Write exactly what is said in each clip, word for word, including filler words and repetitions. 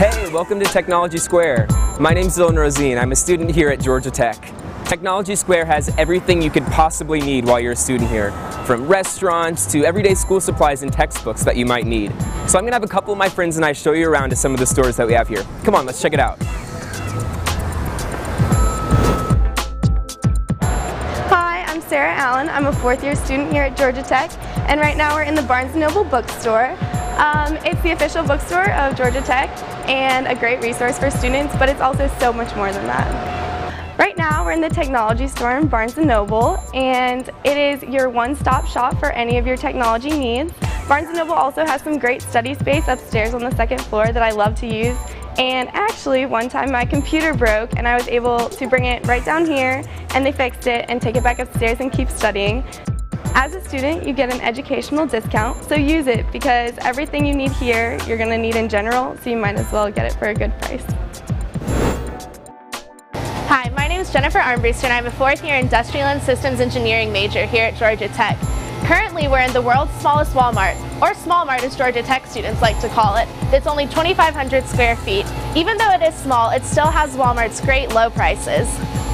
Hey, welcome to Technology Square. My name's Dylan Rosine. I'm a student here at Georgia Tech. Technology Square has everything you could possibly need while you're a student here, from restaurants to everyday school supplies and textbooks that you might need. So I'm going to have a couple of my friends and I show you around to some of the stores that we have here. Come on, let's check it out. Hi, I'm Sarah Allen. I'm a fourth year student here at Georgia Tech, and right now we're in the Barnes and Noble bookstore. Um, it's the official bookstore of Georgia Tech and a great resource for students, but it's also so much more than that. Right now we're in the technology store in Barnes and Noble, and it is your one-stop shop for any of your technology needs. Barnes and Noble also has some great study space upstairs on the second floor that I love to use. And actually, one time my computer broke and I was able to bring it right down here, and they fixed it and take it back upstairs and keep studying. As a student, you get an educational discount, so use it because everything you need here, you're going to need in general, so you might as well get it for a good price. Hi, my name is Jennifer Armbruster and I'm a fourth year Industrial and Systems Engineering major here at Georgia Tech. Currently, we're in the world's smallest Walmart, or Small Mart as Georgia Tech students like to call it. It's only twenty-five hundred square feet. Even though it is small, it still has Walmart's great low prices.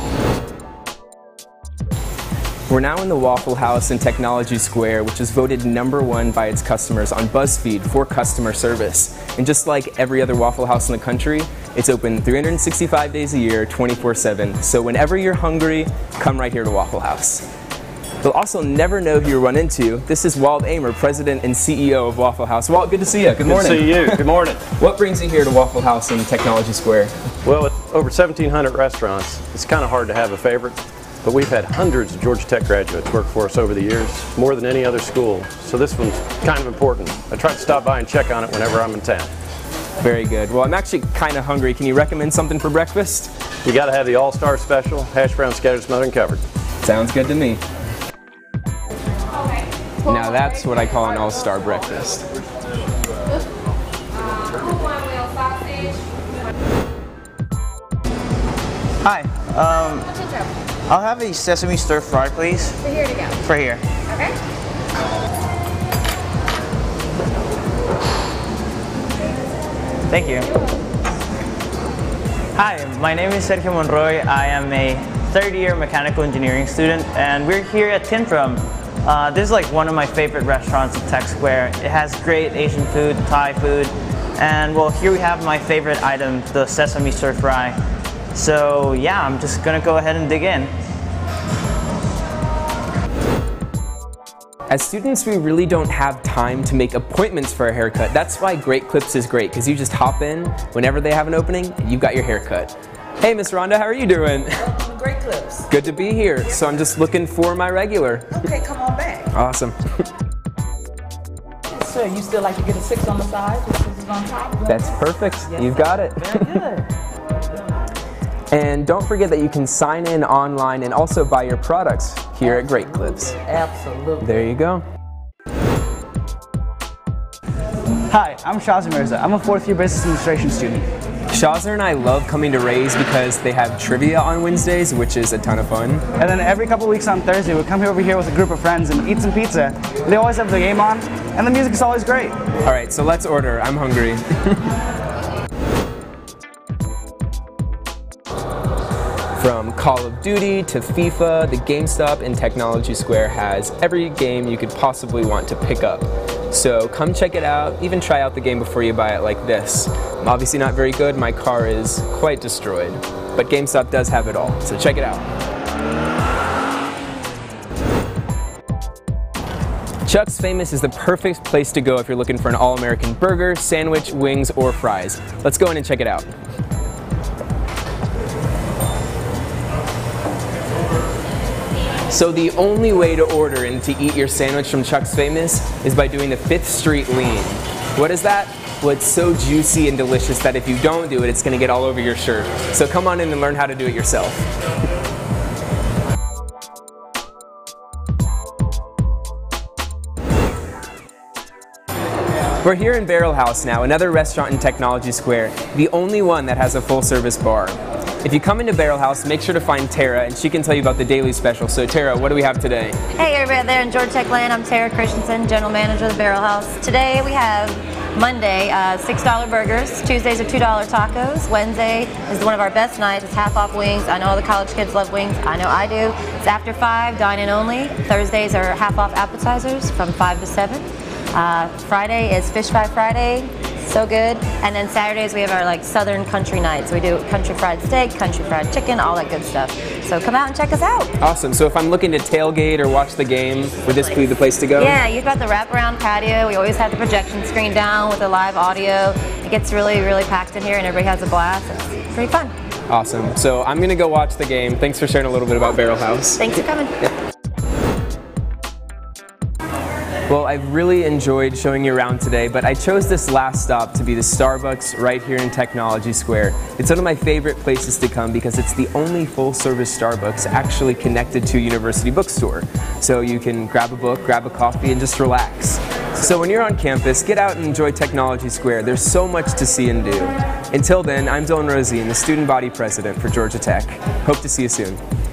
We're now in the Waffle House in Technology Square, which is voted number one by its customers on BuzzFeed for customer service. And just like every other Waffle House in the country, it's open three hundred sixty-five days a year, twenty-four seven. So whenever you're hungry, come right here to Waffle House. You'll also never know who you run into. This is Walt Amer, President and C E O of Waffle House. Walt, good to see you. Good morning. Good to see you. Good morning. What brings you here to Waffle House in Technology Square? Well, with over seventeen hundred restaurants, it's kind of hard to have a favorite, but we've had hundreds of Georgia Tech graduates work for us over the years, more than any other school. So this one's kind of important. I try to stop by and check on it whenever I'm in town. Very good. Well, I'm actually kind of hungry. Can you recommend something for breakfast? You got to have the All-Star Special, hash brown scattered, smothered, and covered. Sounds good to me. Now that's what I call an all-star breakfast. Hi, um, I'll have a sesame stir fry, please. For here to go? For here. Okay. Thank you. Hi, my name is Sergio Monroy. I am a third year mechanical engineering student, and we're here at Tintrum. Uh, this is like one of my favorite restaurants at Tech Square. It has great Asian food, Thai food, and well, here we have my favorite item, the sesame stir fry. So yeah, I'm just gonna go ahead and dig in. As students, we really don't have time to make appointments for a haircut. That's why Great Clips is great, because you just hop in whenever they have an opening and you've got your haircut. Hey, Miss Rhonda, how are you doing? Welcome to Great Clips. Good to be here. So I'm just looking for my regular. Okay, come on back. Awesome. So you still like to get a six on the side, with scissors on top? That's perfect. Yes, You've sir. got it. Very good. And don't forget that you can sign in online and also buy your products here at Great Clips. Absolutely. There you go. Hi, I'm Shazia Mirza. I'm a fourth year business administration student. Shazia and I love coming to Ray's because they have trivia on Wednesdays, which is a ton of fun. And then every couple of weeks on Thursday, we come over here with a group of friends and eat some pizza. They always have the game on, and the music is always great. All right, so let's order. I'm hungry. From Call of Duty to FIFA, the GameStop in Technology Square has every game you could possibly want to pick up. So come check it out, even try out the game before you buy it like this. Obviously not very good, my car is quite destroyed, but GameStop does have it all, so check it out. Chuck's Famous is the perfect place to go if you're looking for an all-American burger, sandwich, wings, or fries. Let's go in and check it out. So the only way to order and to eat your sandwich from Chuck's Famous is by doing the Fifth Street Lean. What is that? Well, it's so juicy and delicious that if you don't do it, it's going to get all over your shirt. So come on in and learn how to do it yourself. We're here in Barrel House now, another restaurant in Technology Square, the only one that has a full-service bar. If you come into Barrel House, make sure to find Tara, and she can tell you about the daily special. So Tara, what do we have today? Hey everybody there in Georgia Tech Land, I'm Tara Christensen, General Manager of the Barrel House. Today we have Monday, uh, six dollar burgers. Tuesdays are two dollar tacos. Wednesday is one of our best nights. It's half off wings. I know all the college kids love wings. I know I do. It's after five, dine-in only. Thursdays are half off appetizers from five to seven. Uh, Friday is Fish Fry Friday. So good. And then Saturdays we have our like Southern country nights. We do country fried steak, country fried chicken, all that good stuff. So come out and check us out. Awesome. So if I'm looking to tailgate or watch the game, would this be the place to go? Yeah, you've got the wraparound patio. We always have the projection screen down with the live audio. It gets really, really packed in here and everybody has a blast. It's pretty fun. Awesome. So I'm going to go watch the game. Thanks for sharing a little bit about Barrel House. Thanks for coming. Yeah. Well, I've really enjoyed showing you around today, but I chose this last stop to be the Starbucks right here in Technology Square. It's one of my favorite places to come because it's the only full-service Starbucks actually connected to a university bookstore. So you can grab a book, grab a coffee, and just relax. So when you're on campus, get out and enjoy Technology Square. There's so much to see and do. Until then, I'm Dylan Rosine, the student body president for Georgia Tech. Hope to see you soon.